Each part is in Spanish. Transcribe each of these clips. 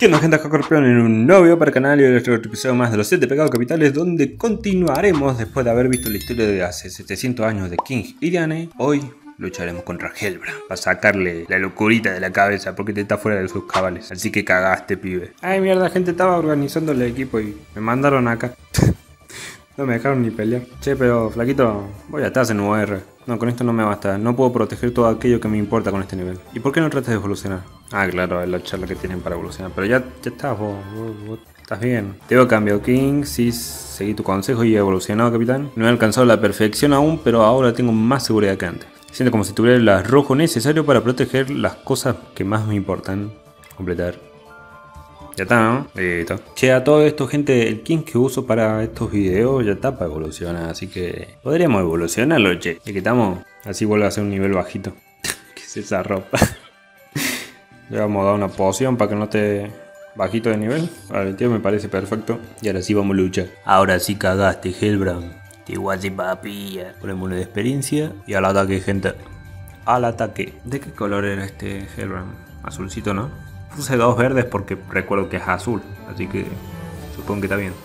¿Qué onda, gente? Acá Scorpion en un nuevo video para el canal y hoy otro episodio más de los 7 pecados capitales, donde continuaremos después de haber visto la historia de hace 700 años de King y Diane. Hoy lucharemos contra Hellbrand para sacarle la locurita de la cabeza porque te está fuera de sus cabales. Así que cagaste, pibe. Ay, mierda, gente, estaba organizando el equipo y me mandaron acá. No me dejaron ni pelear. Che, pero flaquito, voy a estar en UR. No, con esto no me basta. No puedo proteger todo aquello que me importa con este nivel. ¿Y por qué no tratas de evolucionar? Ah, claro, es la charla que tienen para evolucionar. Pero ya estás, vos estás bien. Te veo cambio, King. Sí, seguí tu consejo y he evolucionado, capitán. No he alcanzado la perfección aún, pero ahora tengo más seguridad que antes. Siento como si tuviera el arrojo necesario para proteger las cosas que más me importan. Completar. Ya está, ¿no? Listo. Che, a todo esto, gente, el King que uso para estos videos ya está para evolucionar, así que podríamos evolucionarlo, che. Ya que estamos, así vuelve a ser un nivel bajito. ¿Qué es esa ropa? Le vamos a dar una poción para que no esté bajito de nivel. Vale, el tío me parece perfecto. Y ahora sí vamos a luchar. Ahora sí cagaste, Hellbrand. Te guasi papilla. Ponemos una de experiencia y al ataque, gente. Al ataque. ¿De qué color era este Hellbrand? Azulcito, ¿no? Puse dos verdes porque recuerdo que es azul, así que supongo que está bien.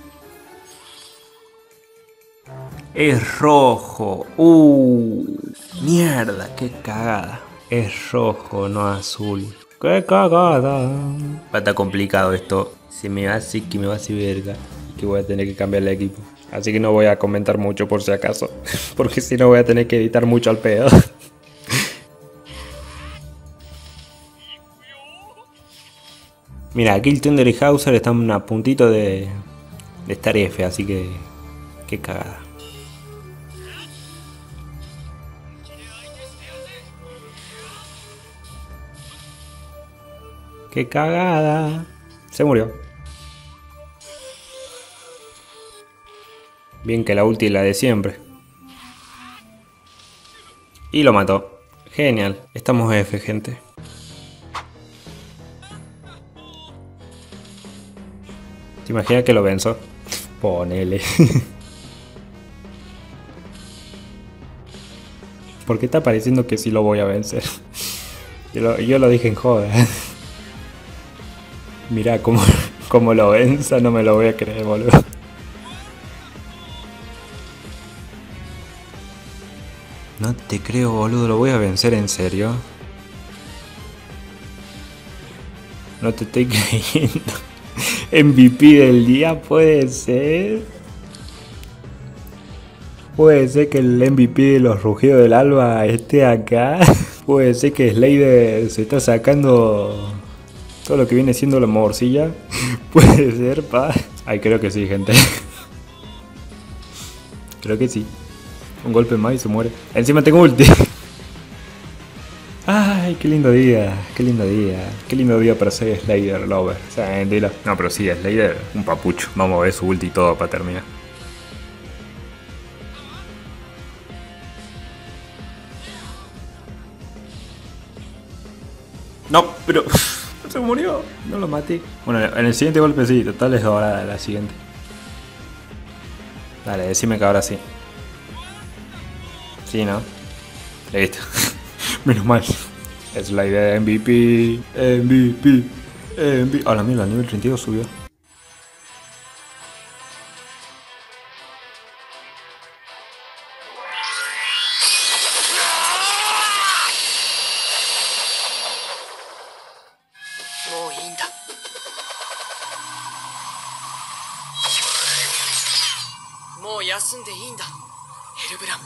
Es rojo. Mierda, qué cagada. Es rojo, no azul. Qué cagada. Va a estar complicado esto. Se me hace que me va a hacer verga. Que voy a tener que cambiar el equipo. Así que no voy a comentar mucho por si acaso. Porque si no voy a tener que editar mucho al pedo. Mira, aquí el Thunder y Hauser están a puntito de estar F, así que... qué cagada. ¡Qué cagada! Se murió. Bien que la ulti es la de siempre. Y lo mató. Genial. Estamos F, gente. ¿Te imaginas que lo venzo? Ponele. ¿Por qué está pareciendo que sí lo voy a vencer? Yo lo dije en joda. Mirá cómo lo venza, no me lo voy a creer, boludo. No te creo, boludo, lo voy a vencer en serio. No te estoy creyendo. MVP del día, puede ser. Puede ser que el MVP de los rugidos del alba esté acá. Puede ser que Slayer se está sacando todo lo que viene siendo la morcilla. Puede ser, pa. Ay, creo que sí, gente. Creo que sí. Un golpe más y se muere. Encima tengo ulti. Ay, qué lindo día, qué lindo día. Qué lindo día para ser Slayer Lover. O sea, dilo. No, pero sí, Slayer, un papucho. Vamos a ver su ulti y todo para terminar. No, pero... se murió. No lo maté. Bueno, en el siguiente golpe sí, total es ahora la siguiente. Dale, decime que ahora sí. Sí, ¿no? Listo. Menos mal. Es la idea de MVP. MVP. Ahora mira, el nivel 32 subió. Hellbrand.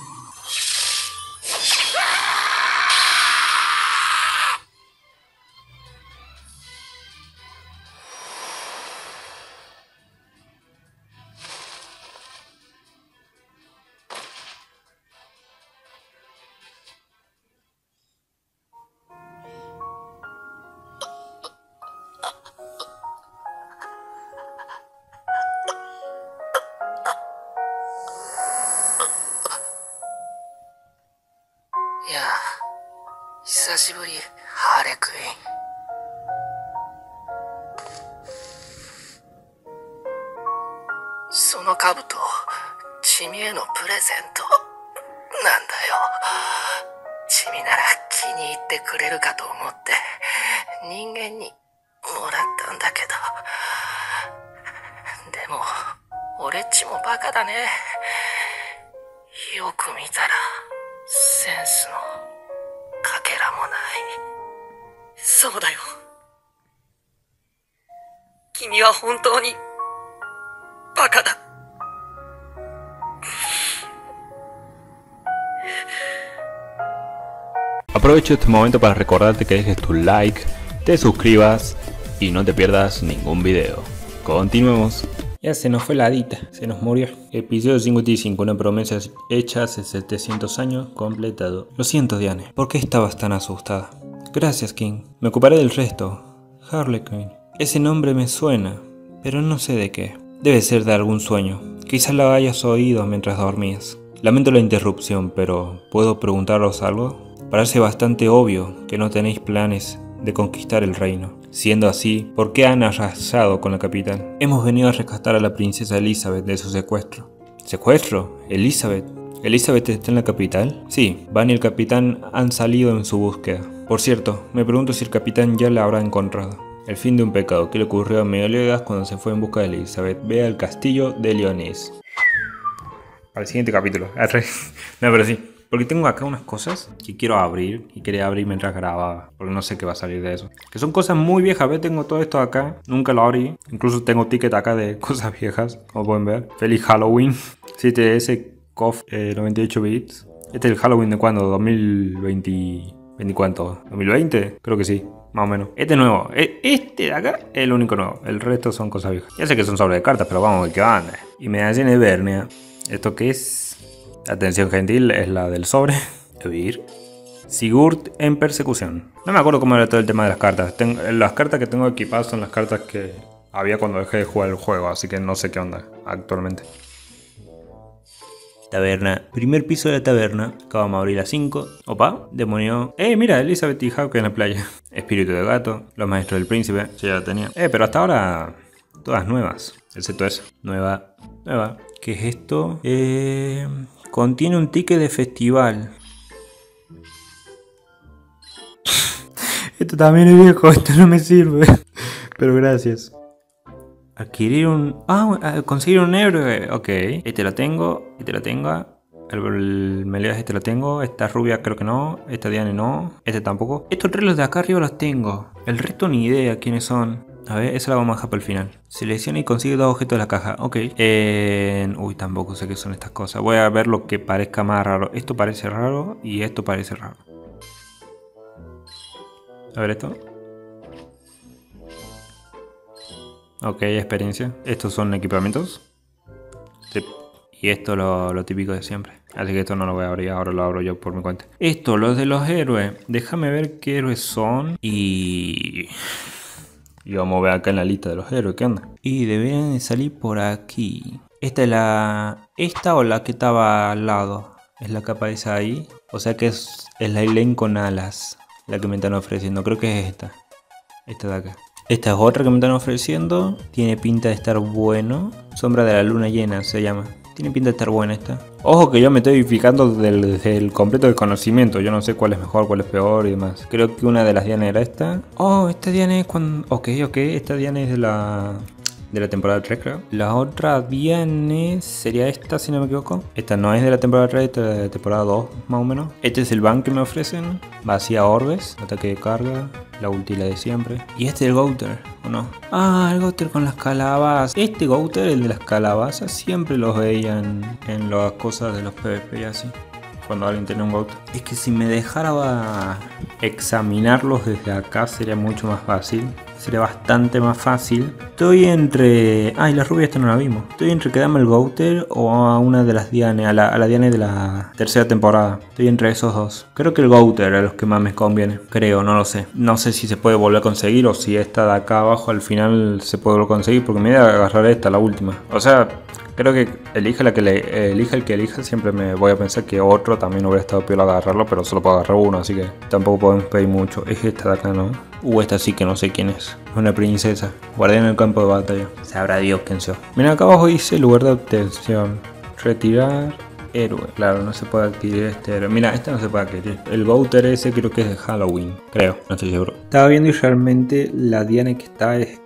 いや、久しぶり、ハーレクイーン。その兜、チミへのプレゼントなんだよ。チミなら気に入ってくれるかと思って人間にもらったんだバカだね。よく見たらセンスのかけらもない。そうだよ。君は本当にバカだ。 Aprovecho este momento para recordarte que dejes tu like, te suscribas y no te pierdas ningún video. Continuemos. Ya se nos fue la hadita, se nos murió. Episodio 55, una promesa hecha hace 700 años, completado. Lo siento, Diane, ¿por qué estabas tan asustada? Gracias, King. Me ocuparé del resto. Harley Quinn. Ese nombre me suena, pero no sé de qué. Debe ser de algún sueño. Quizás lo hayas oído mientras dormías. Lamento la interrupción, pero ¿puedo preguntaros algo? Parece bastante obvio que no tenéis planes de conquistar el reino. Siendo así, ¿por qué han arrasado con la capital? Hemos venido a rescatar a la princesa Elizabeth de su secuestro. ¿Secuestro? ¿Elizabeth? ¿Elizabeth está en la capital? Sí, Van y el capitán han salido en su búsqueda. Por cierto, me pregunto si el capitán ya la habrá encontrado. El fin de un pecado. ¿Qué le ocurrió a Meliodas cuando se fue en busca de Elizabeth? Ve al castillo de Leonís. Al siguiente capítulo. No, pero sí. Porque tengo acá unas cosas que quiero abrir y quería abrir mientras grababa. Porque no sé qué va a salir de eso. Que son cosas muy viejas. ¿Ves? Tengo todo esto acá. Nunca lo abrí. Incluso tengo ticket acá de cosas viejas. Como pueden ver. Feliz Halloween. 7S COF 98 bits. Este es el Halloween de cuándo? 2020. ¿20 cuánto? ¿2020? Creo que sí. Más o menos. Este nuevo. Este de acá es el único nuevo. El resto son cosas viejas. Ya sé que son sobres de cartas. Pero vamos a ver qué anda. Y medalla de Ebernia. ¿Esto qué es? Atención gentil, es la del sobre. Sigurd en persecución. No me acuerdo cómo era todo el tema de las cartas. Las cartas que tengo equipadas son las cartas que había cuando dejé de jugar el juego. Así que no sé qué onda actualmente. Taberna. Primer piso de la taberna. Acabamos de abrir a 5. Opa, demonio. Mira, Elizabeth y Hawke en la playa. Espíritu de gato. Los maestros del príncipe. Sí, ya la tenía. Pero hasta ahora todas nuevas. Excepto esa. Nueva. ¿Qué es esto? Contiene un ticket de festival. Esto también es viejo, esto no me sirve. Pero gracias. Adquirir un... conseguir un héroe. Ok. Este lo tengo. Este lo tengo. El Meliodas este lo tengo. Esta rubia creo que no. Esta Diane no. Este tampoco. Estos tres los de acá arriba los tengo. El resto ni idea quiénes son. A ver, esa la vamos a dejar para el final. Selecciona y consigue 2 objetos de la caja. Ok. Uy, tampoco sé qué son estas cosas. Voy a ver lo que parezca más raro. Esto parece raro y esto parece raro. A ver esto. Ok, experiencia. Estos son equipamientos. Sí. Y esto lo típico de siempre. Así que esto no lo voy a abrir, ahora lo abro yo por mi cuenta. Esto, los de los héroes. Déjame ver qué héroes son. Y vamos a ver acá en la lista de los héroes, ¿qué onda? Y deberían salir por aquí. Esta es la... Esta o la que estaba al lado. Es la que aparece ahí. O sea que es la Elaine con alas. La que me están ofreciendo. Creo que es esta. Esta de acá. Esta es otra que me están ofreciendo. Tiene pinta de estar bueno. Sombra de la luna llena se llama. Tiene pinta de estar buena esta. Ojo que yo me estoy fijando desde el completo desconocimiento. Yo no sé cuál es mejor, cuál es peor y demás. Creo que una de las Dianas era esta. Oh, esta Diana es cuando... Ok. Esta Diana es de la temporada 3, creo. La otra Diana sería esta, si no me equivoco. Esta no es de la temporada 3, esta es de la temporada 2, más o menos. Este es el ban que me ofrecen. Vacía orbes, ataque de carga. La ulti la de siempre. Y este es el Gouter, ¿o no? Ah, el Gouter con las calabazas. Este Gouter, el de las calabazas, siempre los veían en las cosas de los PvP y así. Cuando alguien tiene un Gouter. Es que si me dejara examinarlos desde acá sería mucho más fácil. Sería bastante más fácil. Estoy entre... y la rubia esta no la vimos. Estoy entre quedarme el Gouter o a una de las Diane. A la Diane de la tercera temporada. Estoy entre esos dos. Creo que el Gouter es los que más me conviene. Creo, no lo sé. No sé si se puede volver a conseguir o si esta de acá abajo al final se puede volver a conseguir. Porque me voy a agarrar esta, la última. O sea... Creo que elija el que elija, siempre me voy a pensar que otro también hubiera estado peor agarrarlo, pero solo puedo agarrar uno, así que tampoco podemos pedir mucho. Es esta de acá, ¿no? Esta sí que no sé quién es. Una princesa, guardián en el campo de batalla. Sabrá Dios quién sea. Mira, acá abajo dice lugar de obtención. Retirar héroe. Claro, no se puede adquirir este héroe. Mira, este no se puede adquirir. El Gouter ese creo que es de Halloween. Creo, no estoy seguro. Estaba viendo y realmente la Diana que está es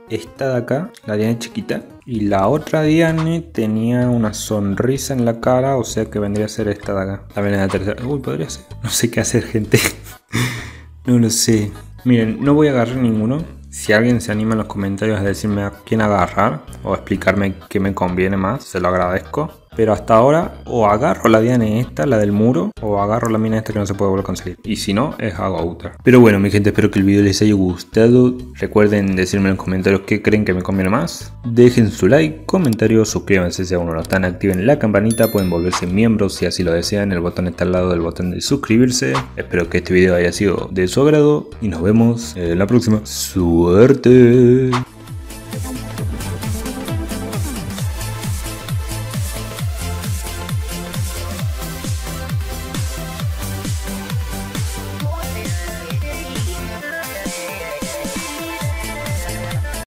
esta de acá, la Diane chiquita. Y la otra Diane tenía una sonrisa en la cara, o sea que vendría a ser esta de acá. También es la tercera. Uy, podría ser. No sé qué hacer, gente. No lo sé. Miren, no voy a agarrar ninguno. Si alguien se anima en los comentarios a decirme a quién agarrar o a explicarme qué me conviene más, se lo agradezco. Pero hasta ahora o agarro la Diane esta, la del muro, o agarro la mina esta que no se puede volver a conseguir. Y si no, hago otra. Pero bueno, mi gente, espero que el video les haya gustado. Recuerden decirme en los comentarios qué creen que me conviene más. Dejen su like, comentario, suscríbanse si aún no lo están, activen la campanita, pueden volverse miembros si así lo desean. El botón está al lado del botón de suscribirse. Espero que este video haya sido de su agrado y nos vemos en la próxima. ¡Suerte!